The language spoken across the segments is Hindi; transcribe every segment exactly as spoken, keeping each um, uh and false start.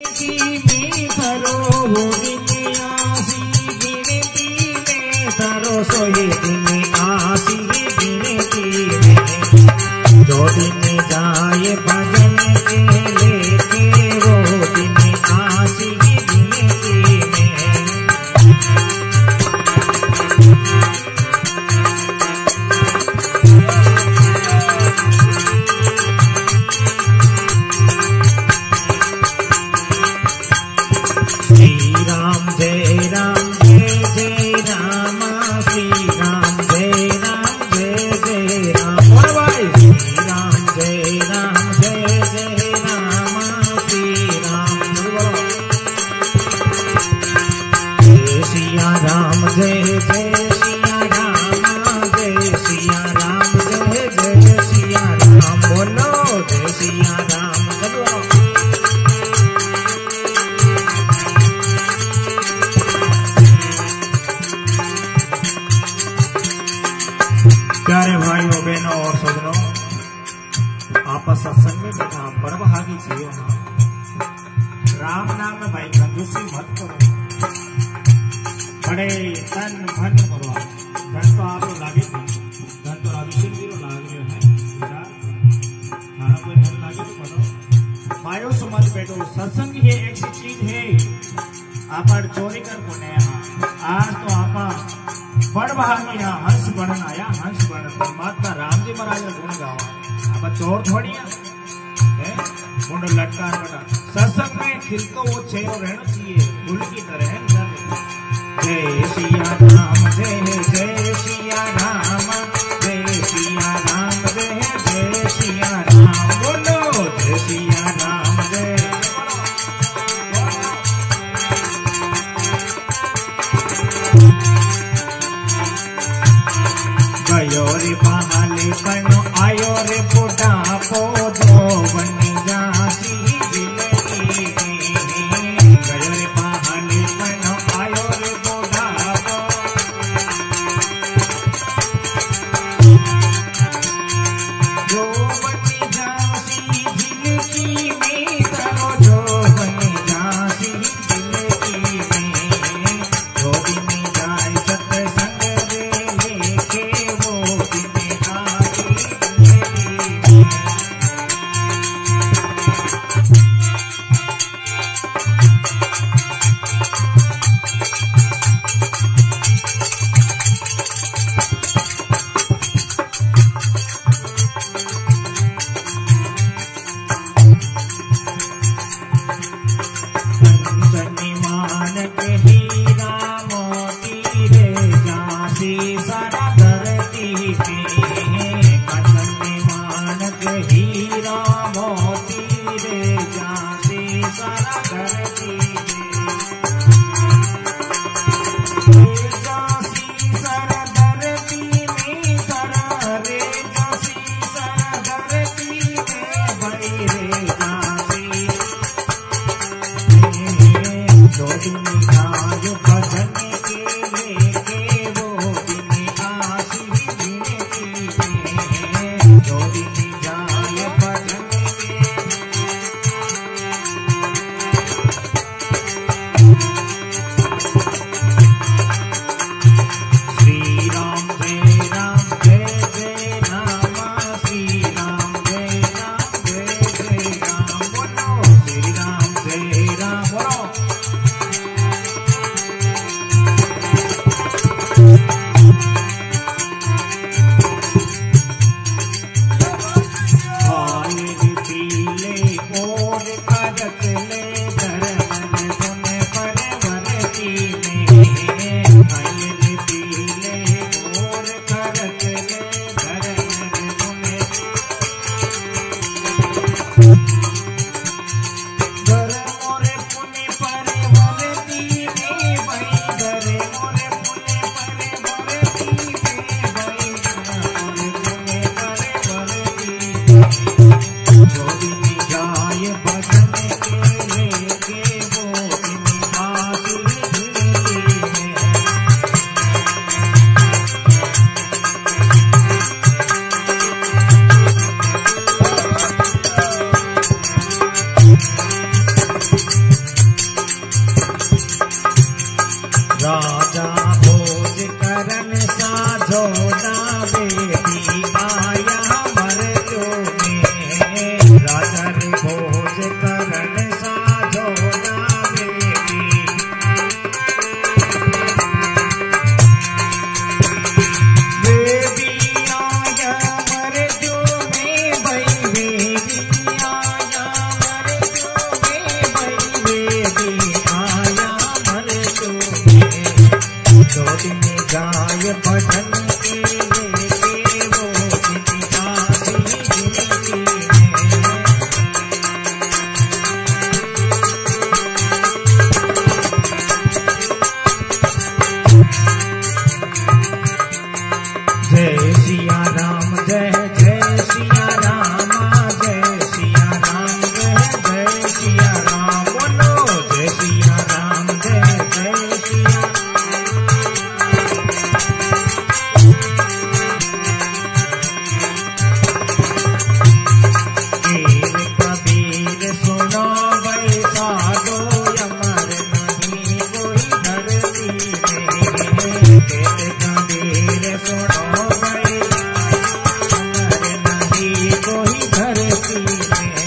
सोई दिन आसी गिनती में जो दिन जाए भजन के लेके वो दिन आसी गिनती में। श्री राम जय राम जय जय राम श्री राम जय राम जय जय राम और भाई श्री राम जय राम जय जय राम श्री राम जय सिया राम जय जय सिया राम जय सिया राम जय जय सिया राम बोलो जय सिया राम बोलो। प्यारे भाइयों बहनों और सज्जनों, आपस सत्संग में बैठा बड़भागी जीव राम नाम में भाई कंजूसी मत करो, बड़े धन धन करो। धन तो आप लागे धन तो राजू जी लाग रहे हैं, खाना कोई धन लागे तो करो। मायूस मत बैठो, सत्संग ये ऐसी चीज है आप चोरी कर को नहीं। आज तो आप बड़ भागी यहाँ हंस बड़न आया, हंस बड़न परमात्मा राम जी महाराज गुण गावा। आप चोर थोड़ी है मुंड लटका बटा सत्संग में खिल तो वो छे रहना चाहिए गुल की तरह। जय सिया राम जय जय सिया राम जय सिया राम जय जय सिया राम बोलो जय सिया राम जय। गयो रे बहाले बनो आयो रे बुढ़ापो दो बनी जासी जिंदगी में। गयो रे बहाले बनो आयो रे बुढ़ापो जो बनी जासी जिंदगी में करो जो बनी जासी जिंदगी में। जो दिन जाए सत्संग जो दिन जाए भजन के लिए साधोना बेटी आया मृत्यु में राजा रे भोज करण साधोना बेटी बेबी आया मृत्यु में भाई बेबी आया मृत्यु में भाई बेबी आया मृत्यु में दो दिन गाय भजन के लेके वो दिन आसी जिंदगी में जय सिया राम जय जय सिया राम जय सिया राम जय जय सिया राम बोलो जय सिया राम जय जय सिया सुनो भाई साधो अमर नहीं कोई धरती में कबीर सुनो भाई अमर नहीं कोई धरती में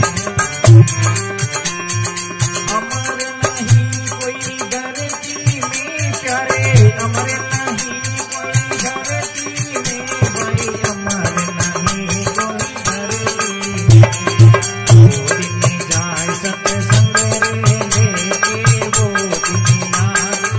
अमर नहीं कोई धरती में प्यारे अमर नहीं कोई धरती में भाई अमर नहीं कोई धरती में सत्संग रे लेके वो दुनिया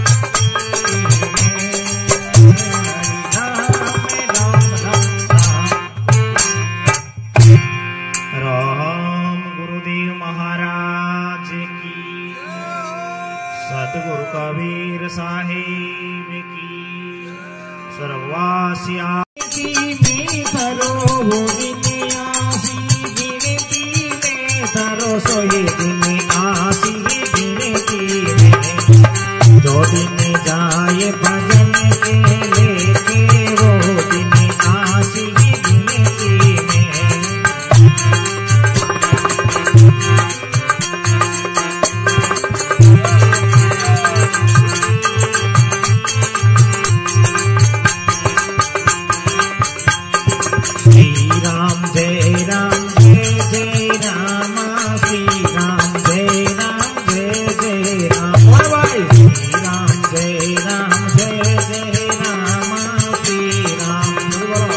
राम गुरुदेव महाराज की सतगुरु कबीर साहिब की सर्ववासिया धरो सोई दिन आसी गिनती में दो दिन जाए भजन के लेके वो दिन आसी गिनती में श्री राम जय राम जय जय राम श्री राम जय राम जय जय राम भाई श्री राम जय राम जय जय राम श्री राम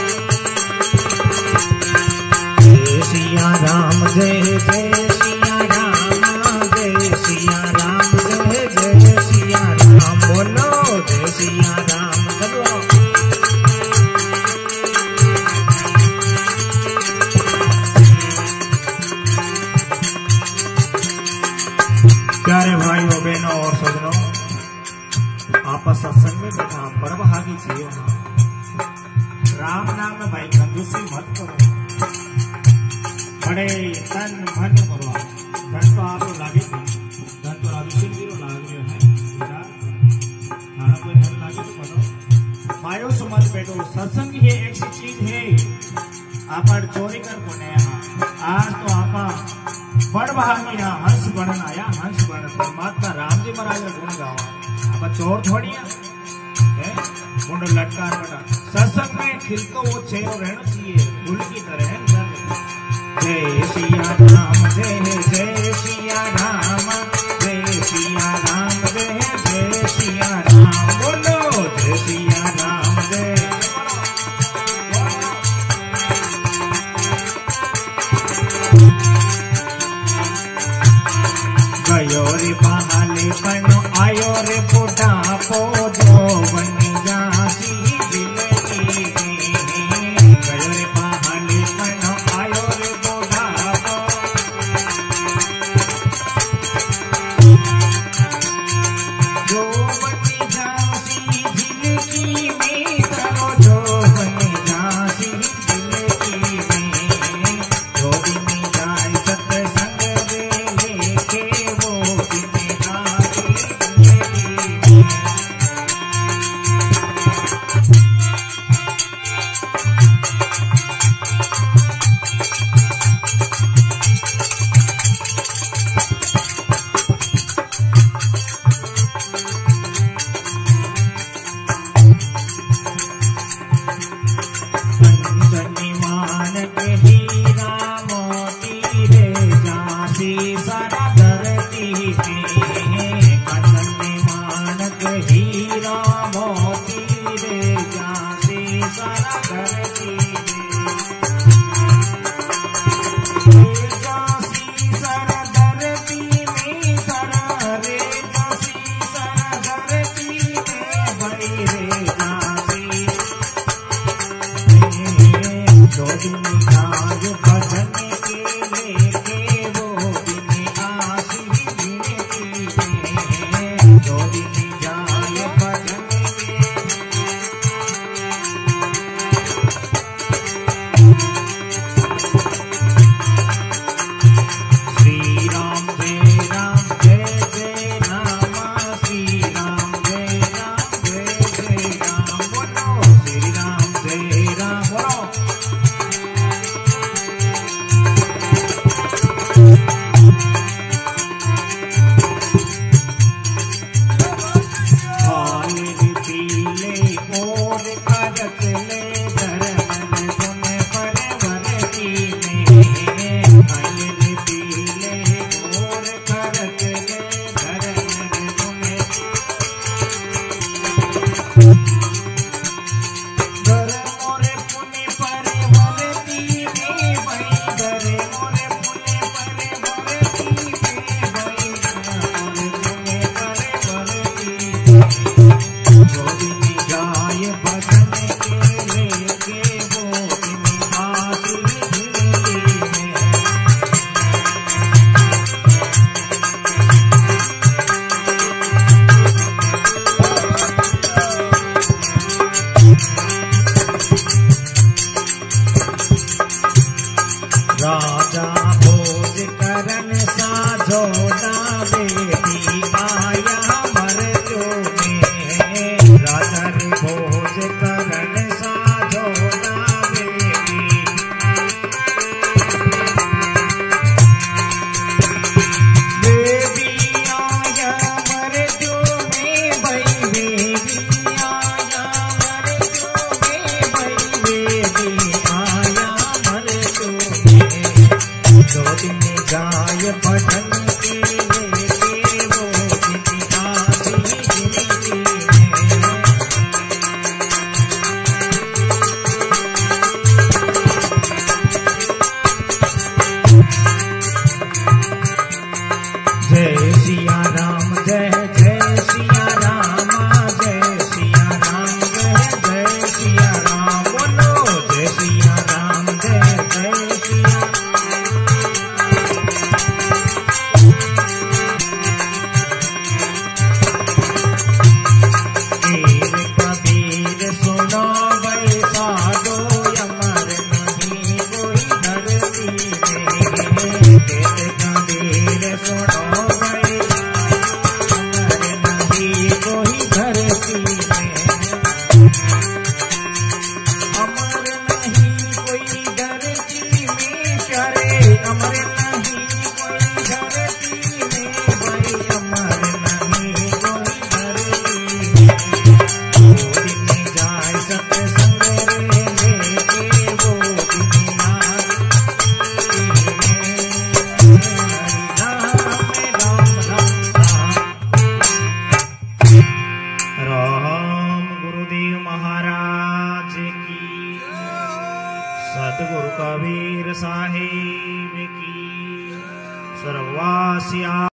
जय सिया राम जय जय सिया राम जय सिया राम जय जय सिया राम बोलो जय सिया राम चलो प्यारे भाइयों बहनों और सजनों आपस सत्संग में बैठा बड़भागी जियो राम नाम में भाई कंजूसी मत करो बड़े तन मन करो धन तो आप लागे धन तो राजू सिंह जी लाग रहे हैं खाना कोई धन लागे तो करो भाइयों से मत बैठो सत्संग ये ऐसी चीज है आप चोरी कर पुण्य आज तो आप बड़ भागी यहाँ हंस बड़न आया हंस बड़न परमात्मा राम जी महाराज का गुण गावा अब चोर थोड़ी है मुंड लटका बड़ा सत्संग में खिल तो वो छेड़ो रहना चाहिए फूल की तरह जय सिया राम जय जय सिया राम जय सिया राम जय जय सिया राम बोलो जय सिया राम जय गयो रे बहाले बनो आयो रे बुढ़ापो जौवन जासी जिंदगी में गयो रे बहाले बनो आयो रे बुढ़ापो जौवन जासी जिंदगी में करो जौवन जासी जिंदगी में जो दिन जाए सत्संग रे लेके धरती में कतन मानक हीरा मोती रे जाते सारा धरती में जासी सारा धरती में सारा रे जासी सारा धरती में भाई रे जासी दो दिन आज भजन के लेके वो दिन आसी गिनती में दो दिन जाए भजन श्री राम जय राम जय जय राम श्री राम जय राम जय जय राम बोलो श्री राम जय राम बोलो पीले और करत ले धर्मन गुण परवरती में आयल पीले और करत ले धर्मन गुण धर मोरे पुण्य परवरती में भाई धर मोरे पुण्य परवरती में भाई मोरे पुण्य परवरती दो दिन जाए भजन के लेके वो दिन आसी गिनती में राजा भोज करन साझो बेटी आया मरजो में राजा रे भोज करन साझो बेटी देवी आया मरजो में भाई देवी आया मरजो में भाई देवी आया मरजो में दो दिन जाए भजन के लेके वो दिन आसी गिनती में जय सिया राम जय जय सिया राम जय सिया राम जय जय सिया राम बोलो जय सिया राम जय जय सिया वीर कबीर सुनो भाई साधो अमर नहीं कोई धरती में वेद कबीर सुनो भाई अमर नहीं कोई धरती में अमर नहीं कोई धरती में प्यारे अमर नहीं कोई धरती में भाई अमर नहीं कोई धरती में वो दिन जाए सत्संग रे लेके वो दिन आसी राम राम राम राम गुरुदेव महाराज की सदगुरु कबीर साहिब की सर्ववासिया